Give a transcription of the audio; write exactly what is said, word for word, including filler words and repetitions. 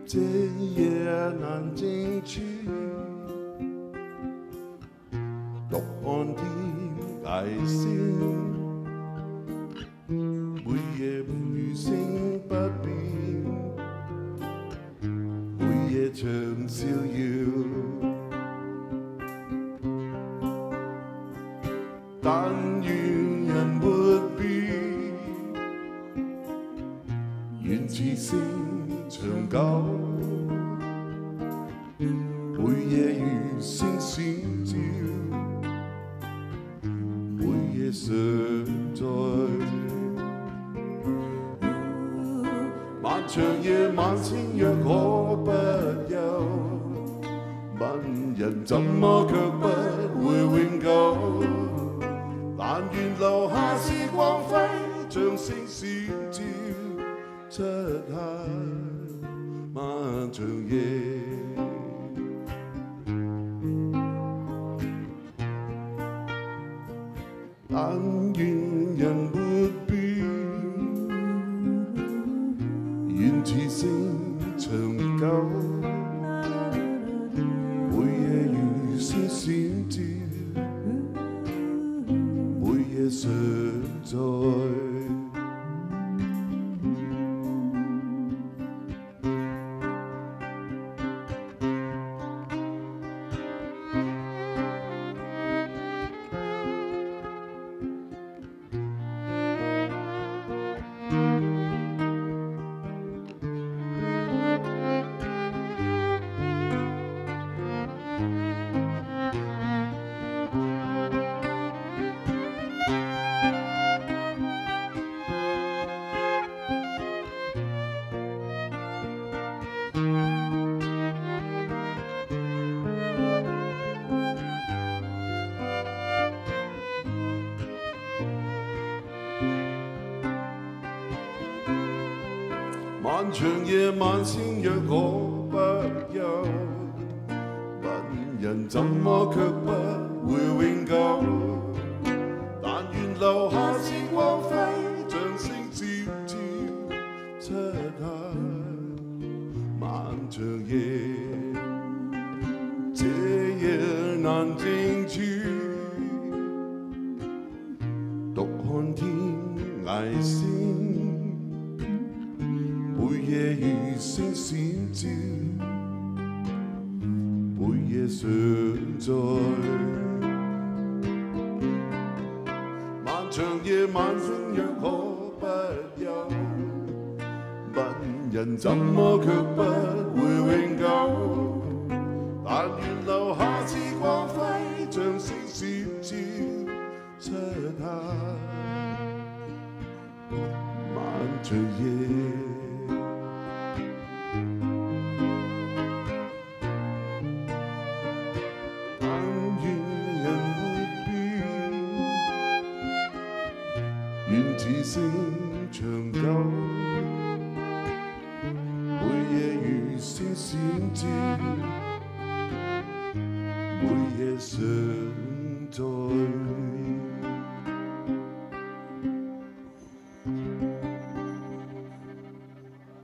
这夜難靜處，獨看天涯星，每夜餘聲不變，每夜長逍遙。但願人沒變，願此生長久。每夜如星閃照，每夜常在。漫長夜晚星若可不休，問人怎麼卻不會永久。但願留下是光輝，像星閃照漆黑漫長夜。但願人沒變，願此生長久。每夜如星閃照，每夜常在。漫長夜晚星若可不休，問人怎麼卻不會永久。但願留下是光輝，像星閃照漆黑漫長夜。這夜難靜處，獨看天涯星。每夜如星閃照，每夜常在。漫長夜晚星若可不休，問人怎麼卻不會永久。但願留下是光輝，像星閃照漆黑漫長夜。願此生長久，每夜如星閃照，每夜常在。